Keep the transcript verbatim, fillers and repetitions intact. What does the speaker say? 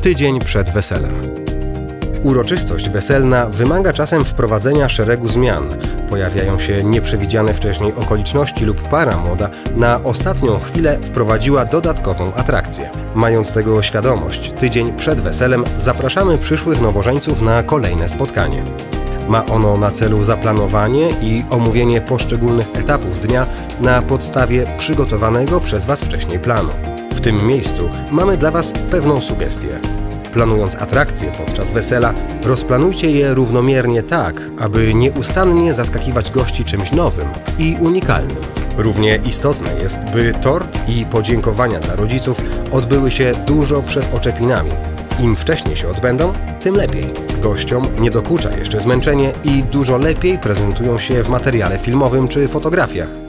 tydzień przed weselem. Uroczystość weselna wymaga czasem wprowadzenia szeregu zmian. Pojawiają się nieprzewidziane wcześniej okoliczności lub para młoda na ostatnią chwilę wprowadziła dodatkową atrakcję. Mając tego świadomość, tydzień przed weselem zapraszamy przyszłych nowożeńców na kolejne spotkanie. Ma ono na celu zaplanowanie i omówienie poszczególnych etapów dnia na podstawie przygotowanego przez Was wcześniej planu. W tym miejscu mamy dla Was pewną sugestię. Planując atrakcje podczas wesela, rozplanujcie je równomiernie tak, aby nieustannie zaskakiwać gości czymś nowym i unikalnym. Równie istotne jest, by tort i podziękowania dla rodziców odbyły się dużo przed oczepinami. Im wcześniej się odbędą, tym lepiej. Gościom nie dokucza jeszcze zmęczenie i dużo lepiej prezentują się w materiale filmowym czy fotografiach.